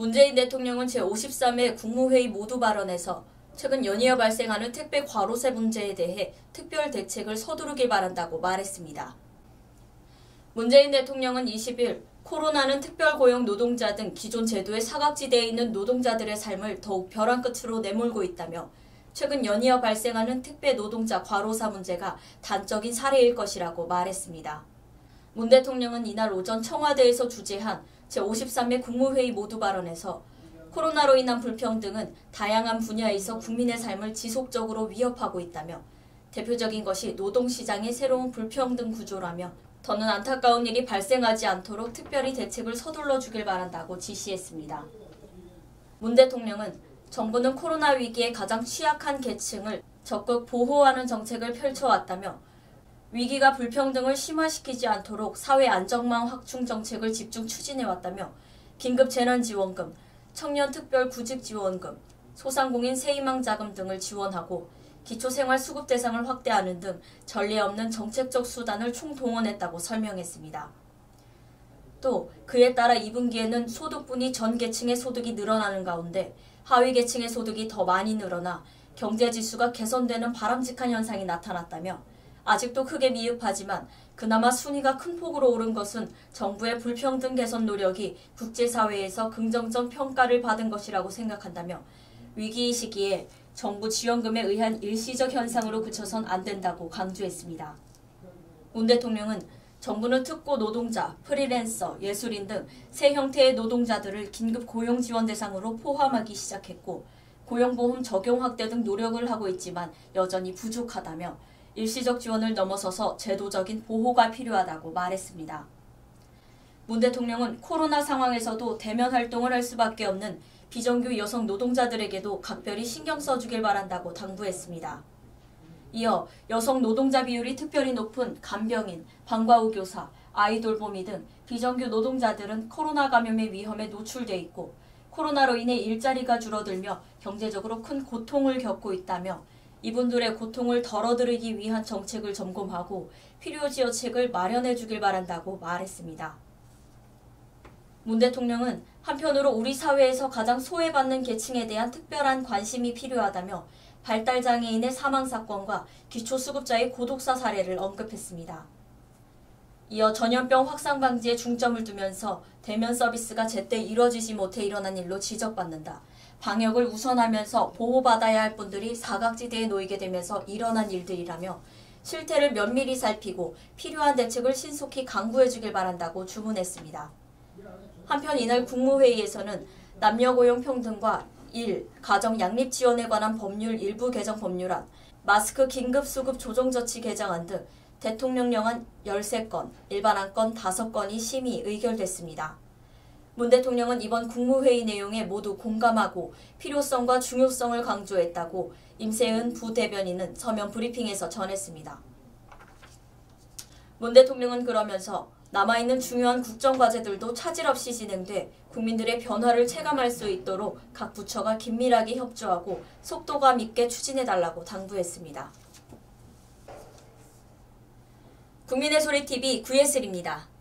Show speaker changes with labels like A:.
A: 문재인 대통령은 제53회 국무회의 모두 발언에서 최근 연이어 발생하는 택배 과로세 문제에 대해 특별 대책을 서두르길 바란다고 말했습니다. 문재인 대통령은 20일 코로나는 특별고용 노동자 등 기존 제도의 사각지대에 있는 노동자들의 삶을 더욱 벼랑 끝으로 내몰고 있다며 최근 연이어 발생하는 택배 노동자 과로사 문제가 단적인 사례일 것이라고 말했습니다. 문 대통령은 이날 오전 청와대에서 주재한 제53회 국무회의 모두 발언에서 코로나로 인한 불평등은 다양한 분야에서 국민의 삶을 지속적으로 위협하고 있다며 대표적인 것이 노동시장의 새로운 불평등 구조라며 더는 안타까운 일이 발생하지 않도록 특별히 대책을 서둘러 주길 바란다고 지시했습니다. 문 대통령은 정부는 코로나 위기에 가장 취약한 계층을 적극 보호하는 정책을 펼쳐왔다며 위기가 불평등을 심화시키지 않도록 사회 안정망 확충 정책을 집중 추진해왔다며 긴급재난지원금, 청년특별구직지원금, 소상공인 세희망 자금 등을 지원하고 기초생활수급 대상을 확대하는 등 전례 없는 정책적 수단을 총동원했다고 설명했습니다. 또 그에 따라 2분기에는 소득분이 전 계층의 소득이 늘어나는 가운데 하위 계층의 소득이 더 많이 늘어나 경제지수가 개선되는 바람직한 현상이 나타났다며 아직도 크게 미흡하지만 그나마 순위가 큰 폭으로 오른 것은 정부의 불평등 개선 노력이 국제사회에서 긍정적 평가를 받은 것이라고 생각한다며 위기 시기에 정부 지원금에 의한 일시적 현상으로 그쳐선 안 된다고 강조했습니다. 문 대통령은 정부는 특고 노동자, 프리랜서, 예술인 등 새 형태의 노동자들을 긴급 고용 지원 대상으로 포함하기 시작했고 고용보험 적용 확대 등 노력을 하고 있지만 여전히 부족하다며 일시적 지원을 넘어서서 제도적인 보호가 필요하다고 말했습니다. 문 대통령은 코로나 상황에서도 대면 활동을 할 수밖에 없는 비정규 여성 노동자들에게도 각별히 신경 써주길 바란다고 당부했습니다. 이어 여성 노동자 비율이 특별히 높은 간병인, 방과후 교사, 아이돌보미 등 비정규 노동자들은 코로나 감염의 위험에 노출돼 있고 코로나로 인해 일자리가 줄어들며 경제적으로 큰 고통을 겪고 있다며 이분들의 고통을 덜어드리기 위한 정책을 점검하고 필요지어책을 마련해 주길 바란다고 말했습니다. 문 대통령은 한편으로 우리 사회에서 가장 소외받는 계층에 대한 특별한 관심이 필요하다며 발달장애인의 사망사건과 기초수급자의 고독사 사례를 언급했습니다. 이어 전염병 확산 방지에 중점을 두면서 대면 서비스가 제때 이뤄지지 못해 일어난 일로 지적받는다. 방역을 우선하면서 보호받아야 할 분들이 사각지대에 놓이게 되면서 일어난 일들이라며 실태를 면밀히 살피고 필요한 대책을 신속히 강구해 주길 바란다고 주문했습니다. 한편 이날 국무회의에서는 남녀고용 평등과 가정 양립 지원에 관한 법률 일부 개정 법률안, 마스크 긴급수급 조정조치 개정안 등 대통령령안 13건, 일반안건 5건이 심의 의결됐습니다. 문 대통령은 이번 국무회의 내용에 모두 공감하고 필요성과 중요성을 강조했다고 임세은 부대변인은 서면 브리핑에서 전했습니다. 문 대통령은 그러면서 남아있는 중요한 국정과제들도 차질 없이 진행돼 국민들의 변화를 체감할 수 있도록 각 부처가 긴밀하게 협조하고 속도감 있게 추진해달라고 당부했습니다. 국민의 소리 TV 구예슬입니다.